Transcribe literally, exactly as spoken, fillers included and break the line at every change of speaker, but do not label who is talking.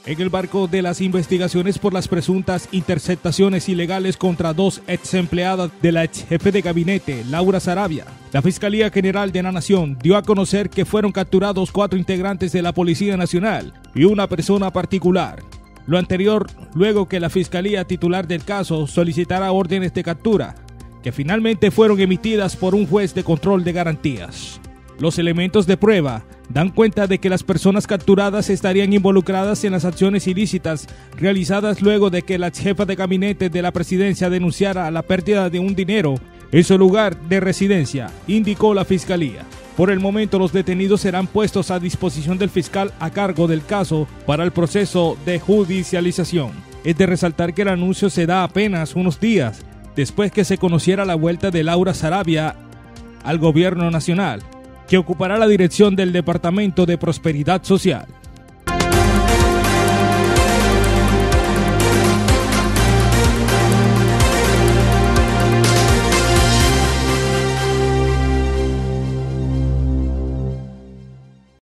En el marco de las investigaciones por las presuntas interceptaciones ilegales contra dos ex empleadas de la ex jefe de gabinete, Laura Sarabia, la Fiscalía General de la Nación dio a conocer que fueron capturados cuatro integrantes de la Policía Nacional y una persona particular. Lo anterior, luego que la Fiscalía titular del caso solicitara órdenes de captura, que finalmente fueron emitidas por un juez de control de garantías. Los elementos de prueba dan cuenta de que las personas capturadas estarían involucradas en las acciones ilícitas realizadas luego de que la jefa de gabinete de la presidencia denunciara la pérdida de un dinero en su lugar de residencia, indicó la Fiscalía. Por el momento, los detenidos serán puestos a disposición del fiscal a cargo del caso para el proceso de judicialización. Es de resaltar que el anuncio se da apenas unos días después que se conociera la vuelta de Laura Sarabia al gobierno nacional, que ocupará la dirección del Departamento de Prosperidad Social.